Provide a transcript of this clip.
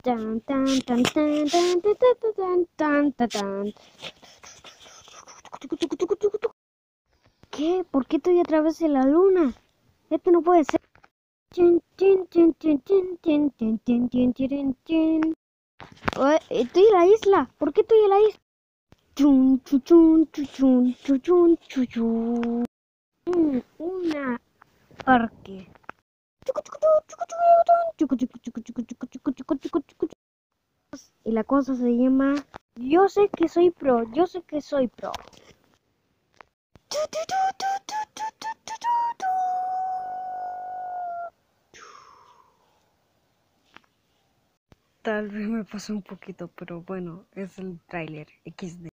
Tan, tan, tan, tan, tan, tan, tan, tan, tan, tan. ¿Qué? ¿Por qué estoy otra vez en la luna? Esto no puede ser. Chin, chin, chin, chin, chin, chin, chin, chin, chin, chin, chin. Estoy en la isla. ¿Por qué estoy en la isla? Chun, chun, chun, chun, chun, chun, chun, chun. Una parque. Y la cosa se llama Yo sé que soy pro, yo sé que soy pro. Tal vez me pasó un poquito, pero bueno, es el tráiler XD.